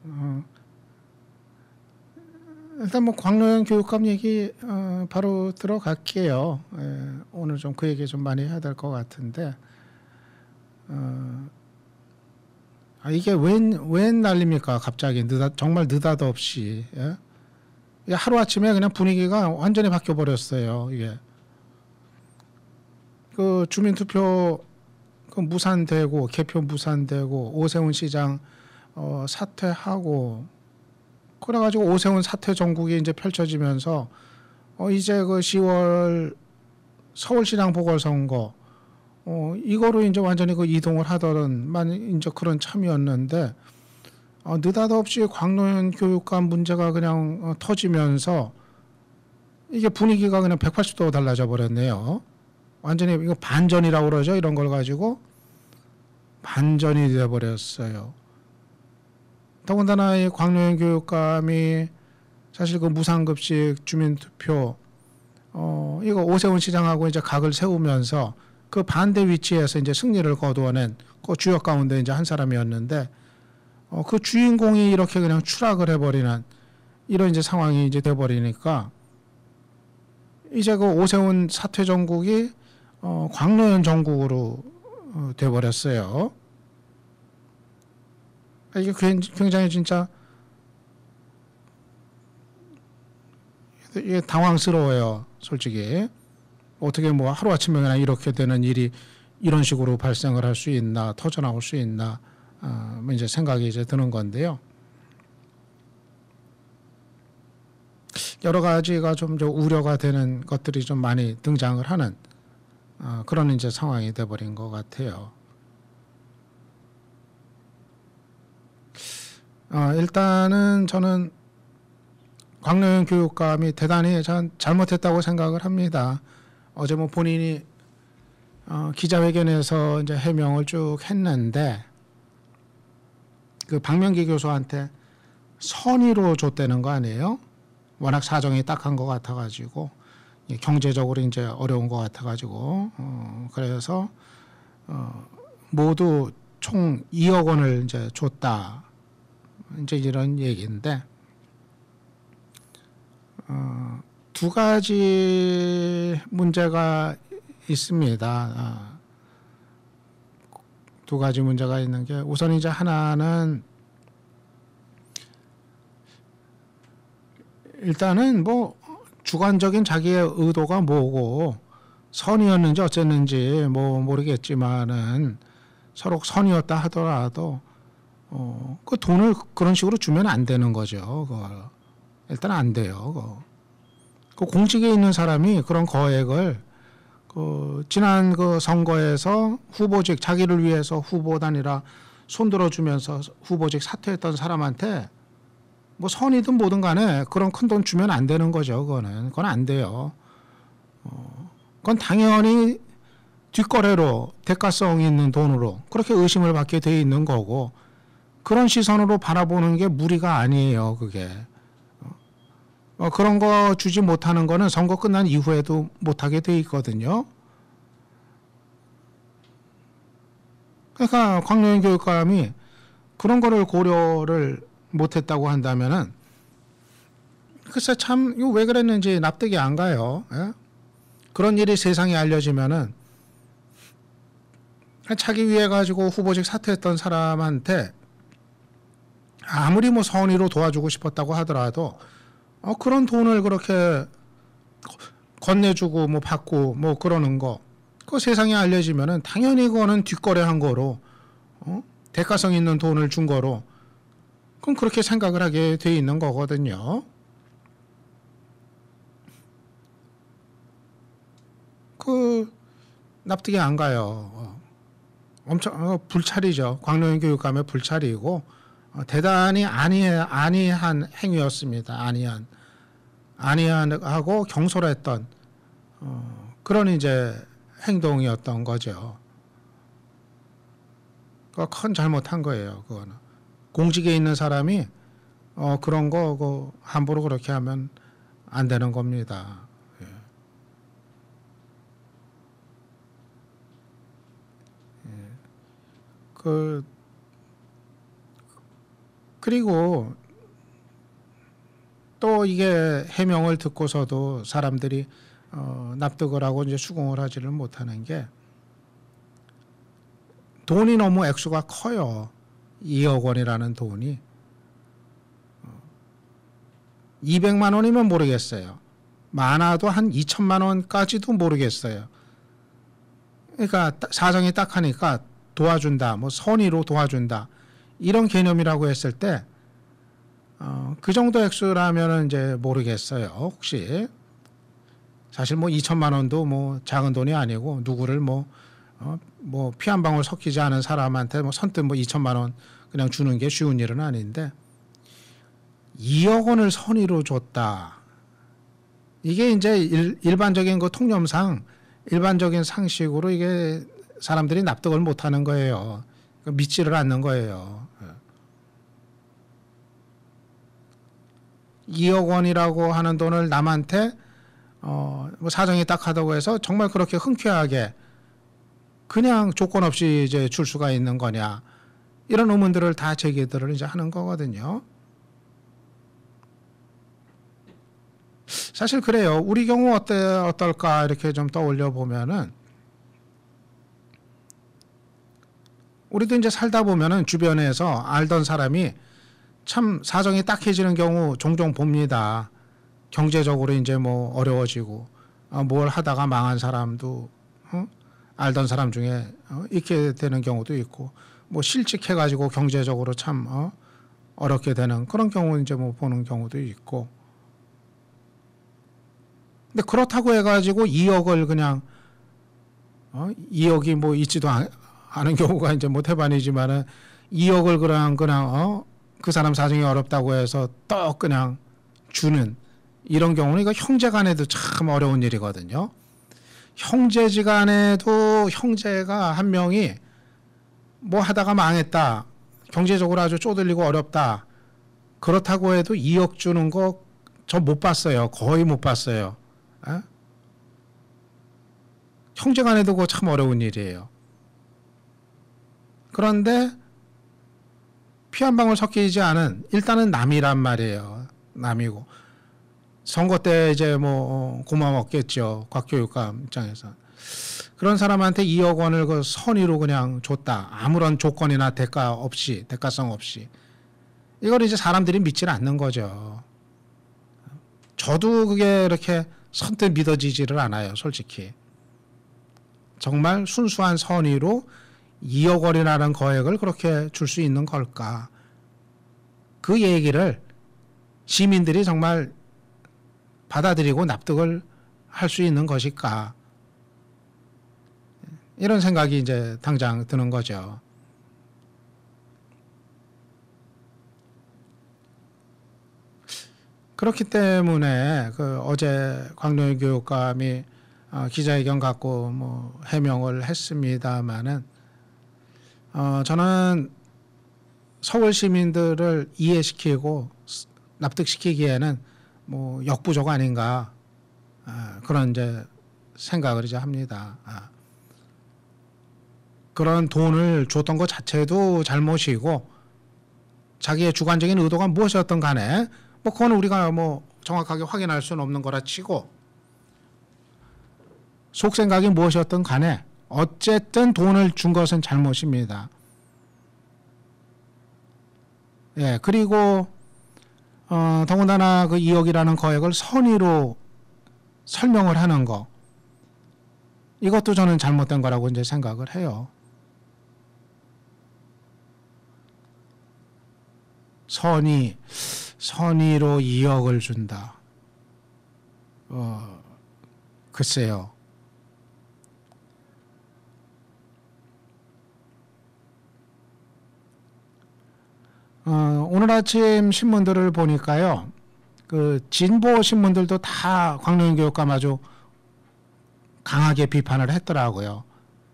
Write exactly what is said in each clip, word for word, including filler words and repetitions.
어, 일단 뭐 광노현 교육감 얘기 어, 바로 들어갈게요. 예, 오늘 좀 그 얘기 좀 많이 해야 될 것 같은데 어, 아, 이게 웬, 웬 난립니까? 갑자기 느닷, 정말 느닷없이 예? 이게 하루아침에 그냥 분위기가 완전히 바뀌어 버렸어요. 이게 그 주민투표 그 무산되고 개표 무산되고 오세훈 시장 어, 사퇴하고 그래가지고 오세훈 사퇴 정국이 이제 펼쳐지면서 어, 이제 그 시월 서울시장 보궐선거 어, 이거로 이제 완전히 그 이동을 하더런 만 이제 그런 참이었는데 어, 느닷없이 광노현 교육감 문제가 그냥 어, 터지면서 이게 분위기가 그냥 백팔십 도 달라져 버렸네요. 완전히 이거 반전이라고 그러죠. 이런 걸 가지고 반전이 돼 버렸어요. 더군다나 이 광노현 교육감이 사실 그 무상급식 주민투표 어 이거 오세훈 시장하고 이제 각을 세우면서 그 반대 위치에서 이제 승리를 거두어낸 그 주역 가운데 이제 한 사람이었는데 어 그 주인공이 이렇게 그냥 추락을 해버리는 이런 이제 상황이 이제 돼버리니까 이제 그 오세훈 사퇴 정국이 어 광노현 정국으로 어 돼버렸어요. 이게 굉장히 진짜 이게 당황스러워요, 솔직히. 어떻게 뭐 하루아침에 그냥 이렇게 되는 일이 이런 식으로 발생을 할 수 있나, 터져나올 수 있나, 어, 이제 생각이 이제 드는 건데요. 여러 가지가 좀 우려가 되는 것들이 좀 많이 등장을 하는 어, 그런 이제 상황이 돼버린 것 같아요. 어, 일단은 저는 광노현 교육감이 대단히 전 잘못했다고 생각을 합니다. 어제 뭐 본인이 어, 기자회견에서 이제 해명을 쭉 했는데 그 박명기 교수한테 선의로 줬다는 거 아니에요? 워낙 사정이 딱한 것 같아가지고 경제적으로 이제 어려운 것 같아가지고 어, 그래서 어, 모두 총 이억 원을 이제 줬다 이제 이런 얘기인데 어, 두 가지 문제가 있습니다. 어, 두 가지 문제가 있는 게 우선 이제 하나는 일단은 뭐 주관적인 자기의 의도가 뭐고 선이었는지 어쨌는지 뭐 모르겠지만은 서로 선이었다 하더라도 어, 그 돈을 그런 식으로 주면 안 되는 거죠. 그거. 일단 안 돼요. 그거. 그 공직에 있는 사람이 그런 거액을 그 지난 그 선거에서 후보직 자기를 위해서 후보단이라 손들어 주면서 후보직 사퇴했던 사람한테 뭐 선이든 뭐든 간에 그런 큰 돈 주면 안 되는 거죠. 그거는 그건 안 돼요. 어, 그건 당연히 뒷거래로 대가성 있는 돈으로 그렇게 의심을 받게 돼 있는 거고 그런 시선으로 바라보는 게 무리가 아니에요. 그게 어, 그런 거 주지 못하는 거는 선거 끝난 이후에도 못하게 돼 있거든요. 그러니까 광노현 교육감이 그런 거를 고려를 못했다고 한다면은 글쎄 참 이거 왜 그랬는지 납득이 안 가요. 예? 그런 일이 세상에 알려지면은 차기 위해 가지고 후보직 사퇴했던 사람한테 아무리 뭐 선의로 도와주고 싶었다고 하더라도 어 그런 돈을 그렇게 건네주고 뭐 받고 뭐 그러는 거 그 세상에 알려지면은 당연히 그거는 뒷거래한 거로 어? 대가성 있는 돈을 준 거로 그럼 그렇게 생각을 하게 돼 있는 거거든요. 그 납득이 안 가요. 어. 엄청 어, 불찰이죠. 광노현 교육감의 불찰이고 어, 대단히 아니 아니한 행위였습니다. 아니한 아니하고 경솔했던 어, 그런 이제 행동이었던 거죠. 그 큰 잘못한 거예요. 그거는 공직에 있는 사람이 어, 그런 거 그 함부로 그렇게 하면 안 되는 겁니다. 예. 그 그리고 또 이게 해명을 듣고서도 사람들이 어, 납득을 하고 이제 수긍을 하지를 못하는 게 돈이 너무 액수가 커요. 이억 원이라는 돈이. 이백만 원이면 모르겠어요. 많아도 한 이천만 원까지도 모르겠어요. 그러니까 사정이 딱하니까 도와준다, 뭐 선의로 도와준다 이런 개념이라고 했을 때 어, 그 정도 액수라면은 이제 모르겠어요. 혹시 사실 뭐 이천만 원도 뭐 작은 돈이 아니고 누구를 뭐 어, 뭐 피 한 방울 섞이지 않은 사람한테 뭐 선뜻 뭐 이천만 원 그냥 주는 게 쉬운 일은 아닌데 이억 원을 선의로 줬다. 이게 이제 일, 일반적인 그 통념상 일반적인 상식으로 이게 사람들이 납득을 못하는 거예요. 믿지를 않는 거예요. 이억 원이라고 하는 돈을 남한테 어, 뭐 사정이 딱하다고 해서 정말 그렇게 흔쾌하게 그냥 조건 없이 이제 줄 수가 있는 거냐 이런 의문들을 다 제기들을 이제 하는 거거든요. 사실 그래요. 우리 경우 어때 어떨까 이렇게 좀 떠올려 보면은 우리도 이제 살다 보면은 주변에서 알던 사람이 참 사정이 딱해지는 경우 종종 봅니다. 경제적으로 이제 뭐 어려워지고 어, 뭘 하다가 망한 사람도 어? 알던 사람 중에 어? 있게 되는 경우도 있고 뭐 실직해가지고 경제적으로 참 어? 어렵게 되는 그런 경우 이제 뭐 보는 경우도 있고. 근데 그렇다고 해가지고 이억을 그냥 어? 이억이 뭐 있지도 않, 않은 경우가 이제 뭐 태반이지만은 이억을 그냥 그냥 어? 그 사람 사정이 어렵다고 해서 떡 그냥 주는 이런 경우는 이거 형제간에도 참 어려운 일이거든요. 형제지간에도 형제가 한 명이 뭐 하다가 망했다, 경제적으로 아주 쪼들리고 어렵다, 그렇다고 해도 이억 주는 거 저 못 봤어요. 거의 못 봤어요. 에? 형제간에도 그거 참 어려운 일이에요. 그런데 피 한 방울 섞이지 않은 일단은 남이란 말이에요. 남이고 선거 때 이제 뭐 고마웠겠죠. 곽교육감 입장에서. 그런 사람한테 이억 원을 그 선의로 그냥 줬다. 아무런 조건이나 대가 없이, 대가성 없이. 이걸 이제 사람들이 믿질 않는 거죠. 저도 그게 이렇게 선뜻 믿어지지를 않아요. 솔직히. 정말 순수한 선의로 이억 원이라는 거액을 그렇게 줄 수 있는 걸까? 그 얘기를 시민들이 정말 받아들이고 납득을 할 수 있는 것일까? 이런 생각이 이제 당장 드는 거죠. 그렇기 때문에 그 어제 광룡 교육감이 어 기자회견 갖고 뭐 해명을 했습니다마는 어 저는 서울 시민들을 이해시키고 납득시키기에는 뭐 역부족 아닌가 아, 그런 이제 생각을 이제 합니다. 아. 그런 돈을 줬던 것 자체도 잘못이고 자기의 주관적인 의도가 무엇이었던 간에 뭐 그건 우리가 뭐 정확하게 확인할 수는 없는 거라 치고 속생각이 무엇이었던 간에 어쨌든 돈을 준 것은 잘못입니다. 예, 그리고 어, 더군다나 그 이억이라는 거액을 선의로 설명을 하는 거, 이것도 저는 잘못된 거라고 이제 생각을 해요. 선의, 선의로 이억을 준다. 어, 글쎄요. 어, 오늘 아침 신문들을 보니까요, 그 진보 신문들도 다 광룡 교육감 아주 강하게 비판을 했더라고요.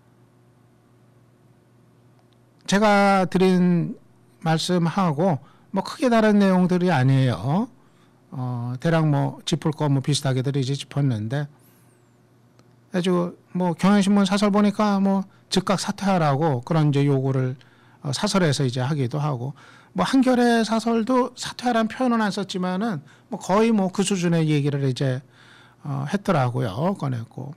제가 드린 말씀하고 뭐 크게 다른 내용들이 아니에요. 어, 대략 뭐 짚을 거 뭐 비슷하게들 이제 짚었는데, 아주 뭐 경향신문 사설 보니까 뭐 즉각 사퇴하라고 그런 이제 요구를 어, 사설에서 이제 하기도 하고, 뭐 한겨레 사설도 사퇴하라는 표현은 안 썼지만은 뭐 거의 뭐 그 수준의 얘기를 이제 어, 했더라고요. 꺼냈고.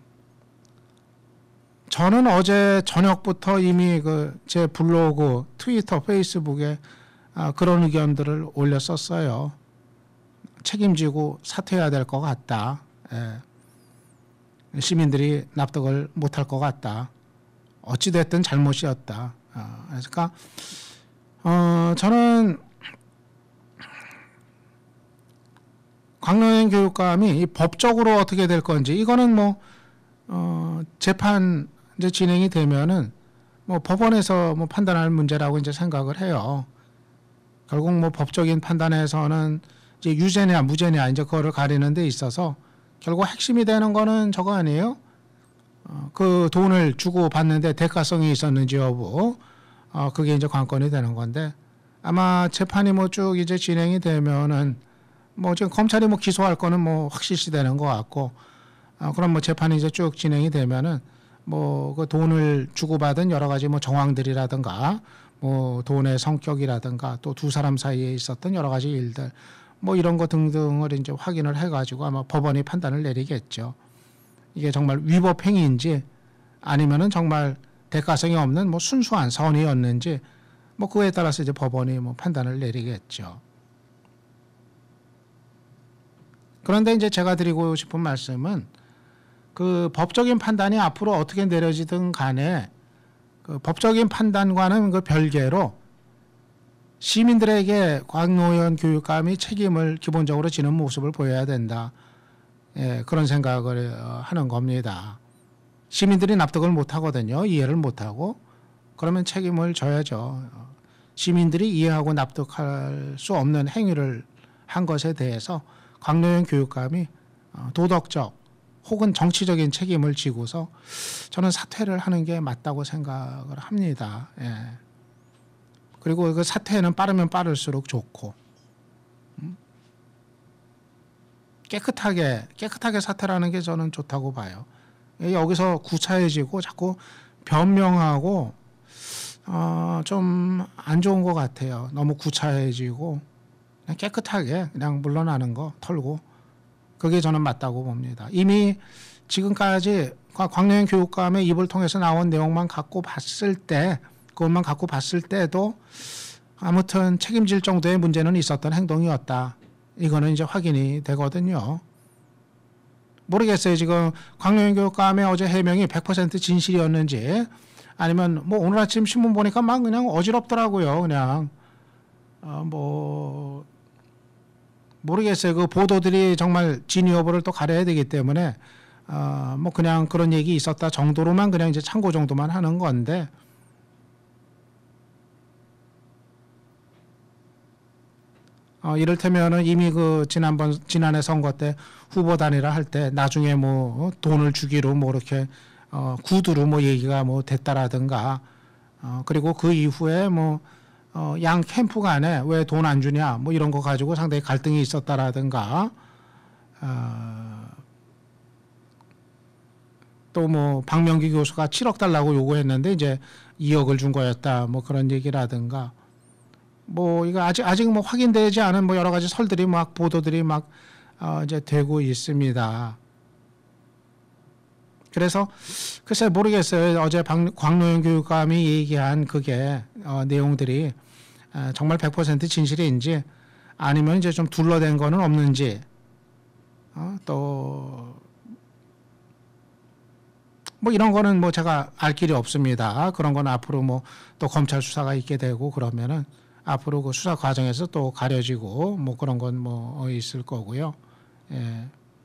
저는 어제 저녁부터 이미 그 제 블로그, 트위터, 페이스북에 아, 그런 의견들을 올렸었어요. 책임지고 사퇴해야 될 것 같다. 예. 시민들이 납득을 못할 것 같다. 어찌됐든 잘못이었다. 어, 그러니까 어, 저는 광노현 교육감이 법적으로 어떻게 될 건지 이거는 뭐 어, 재판 이제 진행이 되면은 뭐 법원에서 뭐 판단할 문제라고 이제 생각을 해요. 결국 뭐 법적인 판단에서는 이제 유죄냐 무죄냐 이제 그거를 가리는 데 있어서 결국 핵심이 되는 거는 저거 아니에요? 어, 그 돈을 주고 받는데 대가성이 있었는지 여부. 어, 그게 이제 관건이 되는 건데 아마 재판이 뭐 쭉 이제 진행이 되면은 뭐 지금 검찰이 뭐 기소할 거는 뭐 확실시 되는 것 같고 어, 그럼 뭐 재판이 이제 쭉 진행이 되면은 뭐 그 돈을 주고받은 여러 가지 뭐 정황들이라든가 뭐 돈의 성격이라든가 또 두 사람 사이에 있었던 여러 가지 일들 뭐 이런 거 등등을 이제 확인을 해가지고 아마 법원이 판단을 내리겠죠. 이게 정말 위법 행위인지 아니면은 정말 대가성이 없는 뭐 순수한 선의였는지 뭐 그거에 따라서 이제 법원이 뭐 판단을 내리겠죠. 그런데 이제 제가 드리고 싶은 말씀은 그 법적인 판단이 앞으로 어떻게 내려지든 간에 그 법적인 판단과는 그 별개로 시민들에게 광노현 교육감이 책임을 기본적으로 지는 모습을 보여야 된다. 예, 그런 생각을 하는 겁니다. 시민들이 납득을 못 하거든요. 이해를 못 하고. 그러면 책임을 져야죠. 시민들이 이해하고 납득할 수 없는 행위를 한 것에 대해서 광노현 교육감이 도덕적 혹은 정치적인 책임을 지고서 저는 사퇴를 하는 게 맞다고 생각을 합니다. 예. 그리고 그 사퇴는 빠르면 빠를수록 좋고 깨끗하게 깨끗하게 사퇴를 하는 게 저는 좋다고 봐요. 여기서 구차해지고 자꾸 변명하고 어, 좀 안 좋은 것 같아요. 너무 구차해지고 그냥 깨끗하게 그냥 물러나는 거 털고 그게 저는 맞다고 봅니다. 이미 지금까지 광노현 교육감의 입을 통해서 나온 내용만 갖고 봤을 때 그것만 갖고 봤을 때도 아무튼 책임질 정도의 문제는 있었던 행동이었다. 이거는 이제 확인이 되거든요. 모르겠어요. 지금 광노현 교육감의 어제 해명이 백 퍼센트 진실이었는지 아니면 뭐 오늘 아침 신문 보니까 막 그냥 어지럽더라고요. 그냥 어 뭐 모르겠어요. 그 보도들이 정말 진위 여부를 또 가려야 되기 때문에 어 뭐 그냥 그런 얘기 있었다 정도로만 그냥 이제 참고 정도만 하는 건데 어 이를테면은 이미 그 지난번 지난해 선거 때 후보 단일화 할 때 나중에 뭐 돈을 주기로 뭐 이렇게 어 구두로 뭐 얘기가 뭐 됐다라든가 어 그리고 그 이후에 뭐 어 양 캠프 간에 왜 돈 안 주냐 뭐 이런 거 가지고 상당히 갈등이 있었다라든가 어 또 뭐 박명기 교수가 칠억 달라고 요구했는데 이제 이억을 준 거였다 뭐 그런 얘기라든가 뭐 이거 아직 아직 뭐 확인되지 않은 뭐 여러 가지 설들이 막 보도들이 막 어 이제 되고 있습니다. 그래서 글쎄 모르겠어요. 어제 광노현 교육감이 얘기한 그게 어 내용들이 어 정말 백 퍼센트 진실인지 아니면 이제 좀 둘러댄 거는 없는지 어 또 뭐 이런 거는 뭐 제가 알 길이 없습니다. 그런 건 앞으로 뭐 또 검찰 수사가 있게 되고 그러면은 앞으로 그 수사 과정에서 또 가려지고 뭐 그런 건 뭐 있을 거고요. 예.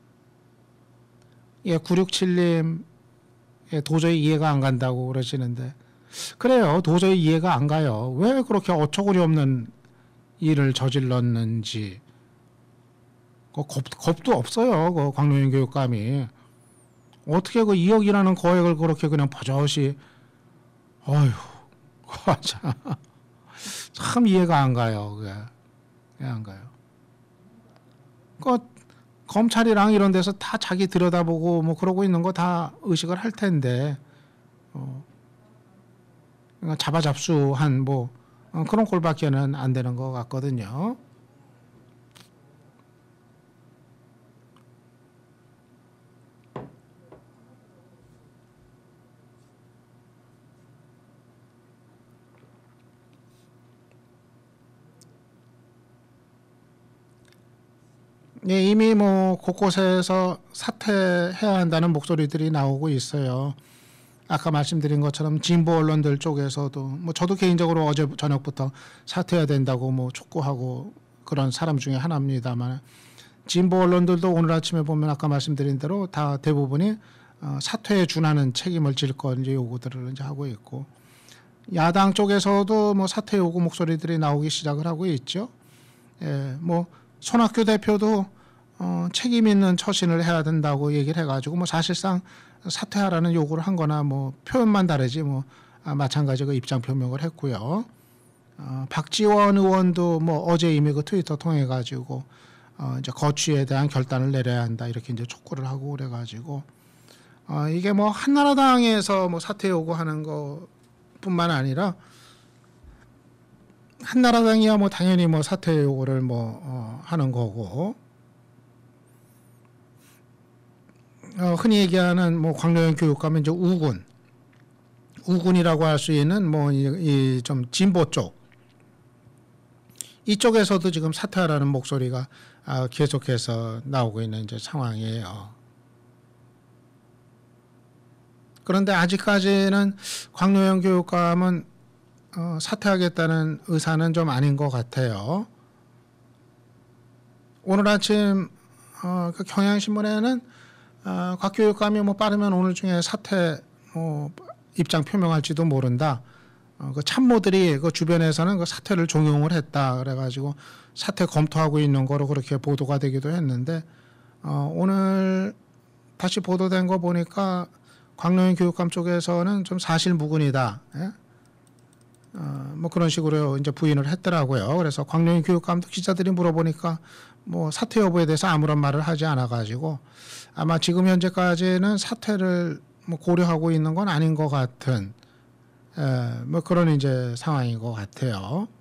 예, 구육칠님 예, 도저히 이해가 안 간다고 그러시는데 그래요. 도저히 이해가 안 가요. 왜 그렇게 어처구니 없는 일을 저질렀는지 겁, 겁도 없어요. 그 광노현 교육감이 어떻게 그 이억이라는 거액을 그렇게 그냥 버젓이 어휴 참, 참 이해가 안 가요. 그게 이해 안 가요. 그 검찰이랑 이런 데서 다 자기 들여다보고 뭐 그러고 있는 거 다 의식을 할 텐데 어, 그러니까 자바잡수한 뭐 어, 그런 꼴밖에는 안 되는 것 같거든요. 예, 이미 뭐 곳곳에서 사퇴해야 한다는 목소리들이 나오고 있어요. 아까 말씀드린 것처럼 진보 언론들 쪽에서도 뭐 저도 개인적으로 어제 저녁부터 사퇴해야 된다고 뭐 촉구하고 그런 사람 중에 하나입니다만, 진보 언론들도 오늘 아침에 보면 아까 말씀드린 대로 다 대부분이 어, 사퇴에 준하는 책임을 질 건 이제 요구들을 이제 하고 있고, 야당 쪽에서도 뭐 사퇴 요구 목소리들이 나오기 시작을 하고 있죠. 예, 뭐 손학규 대표도 어, 책임 있는 처신을 해야 된다고 얘기를 해가지고 뭐 사실상 사퇴하라는 요구를 한 거나 뭐 표현만 다르지 뭐 아, 마찬가지로 입장 표명을 했고요. 어, 박지원 의원도 뭐 어제 이미 그 트위터 통해 가지고 어, 이제 거취에 대한 결단을 내려야 한다 이렇게 이제 촉구를 하고 그래가지고 어, 이게 뭐 한나라당에서 뭐 사퇴 요구하는 것뿐만 아니라 한나라당이야 뭐 당연히 뭐 사퇴 요구를 뭐 어, 하는 거고, 어, 흔히 얘기하는 뭐 광명현 교육감은 이제 우군, 우군이라고 할 수 있는 뭐 이 좀 진보 쪽 이쪽에서도 지금 사퇴하라는 목소리가 아, 계속해서 나오고 있는 이제 상황이에요. 그런데 아직까지는 광명현 교육감은 어, 사퇴하겠다는 의사는 좀 아닌 것 같아요. 오늘 아침 어, 그 경향신문에는 어, 곽 교육감이 뭐 빠르면 오늘 중에 사퇴 뭐 입장 표명할지도 모른다. 어, 그 참모들이 그 주변에서는 그 사퇴를 종용을 했다. 그래가지고 사퇴 검토하고 있는 거로 그렇게 보도가 되기도 했는데, 어, 오늘 다시 보도된 거 보니까 광명현 교육감 쪽에서는 좀 사실무근이다. 예? 어, 뭐 그런 식으로 이제 부인을 했더라고요. 그래서 광명현 교육감도 기자들이 물어보니까 뭐 사퇴 여부에 대해서 아무런 말을 하지 않아가지고 아마 지금 현재까지는 사퇴를 뭐 고려하고 있는 건 아닌 것 같은 에, 뭐 그런 이제 상황인 것 같아요.